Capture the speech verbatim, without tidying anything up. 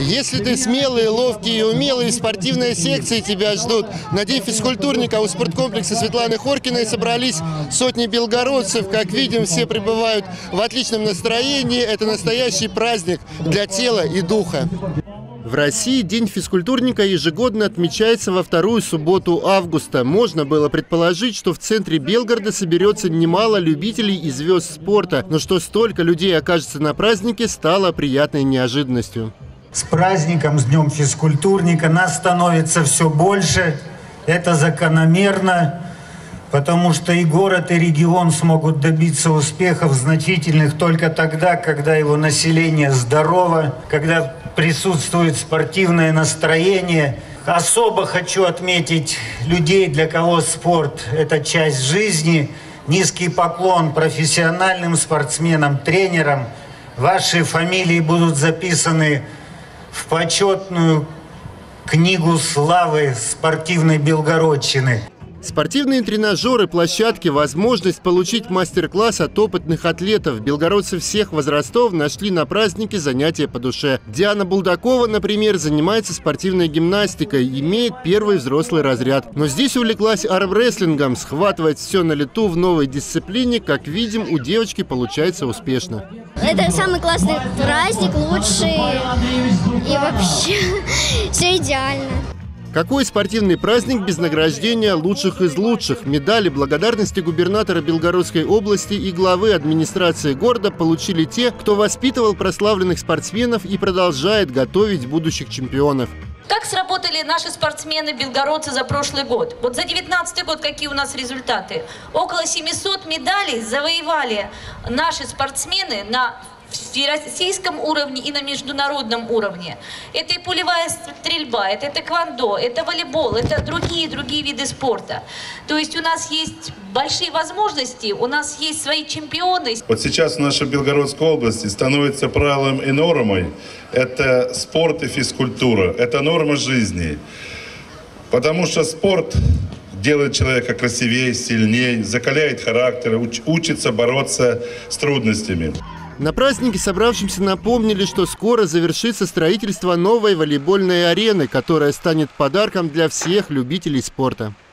Если ты смелый, ловкий и умелый, спортивные секции тебя ждут. На День физкультурника у спорткомплекса Светланы Хоркиной собрались сотни белгородцев. Как видим, все пребывают в отличном настроении. Это настоящий праздник для тела и духа. В России День физкультурника ежегодно отмечается во вторую субботу августа. Можно было предположить, что в центре Белгорода соберется немало любителей и звезд спорта. Но что столько людей окажется на празднике, стало приятной неожиданностью. С праздником, с Днем физкультурника нас становится все больше. Это закономерно, потому что и город, и регион смогут добиться успехов значительных только тогда, когда его население здорово, когда присутствует спортивное настроение. Особо хочу отметить людей, для кого спорт – это часть жизни. Низкий поклон профессиональным спортсменам, тренерам. Ваши фамилии будут записаны в почетную книгу славы спортивной Белгородчины. Спортивные тренажеры, площадки, возможность получить мастер-класс от опытных атлетов. Белгородцы всех возрастов нашли на празднике занятия по душе. Диана Булдакова, например, занимается спортивной гимнастикой, имеет первый взрослый разряд. Но здесь увлеклась армрестлингом, схватывать все на лету в новой дисциплине. Как видим, у девочки получается успешно. Это самый классный праздник, лучший и вообще все идеально. Какой спортивный праздник без награждения лучших из лучших? Медали благодарности губернатора Белгородской области и главы администрации города получили те, кто воспитывал прославленных спортсменов и продолжает готовить будущих чемпионов. Как сработали наши спортсмены-белгородцы за прошлый год? Вот за девятнадцатый год какие у нас результаты? Около семисот медалей завоевали наши спортсмены на всероссийском уровне и на международном уровне. Это и пулевая стрельба, это тэквондо, это волейбол, это другие-другие виды спорта. То есть у нас есть большие возможности, у нас есть свои чемпионы. Вот сейчас в нашей Белгородской области становится правилом и нормой. Это спорт и физкультура, это норма жизни. Потому что спорт делает человека красивее, сильнее, закаляет характер, уч- учится бороться с трудностями. На празднике собравшимся напомнили, что скоро завершится строительство новой волейбольной арены, которая станет подарком для всех любителей спорта.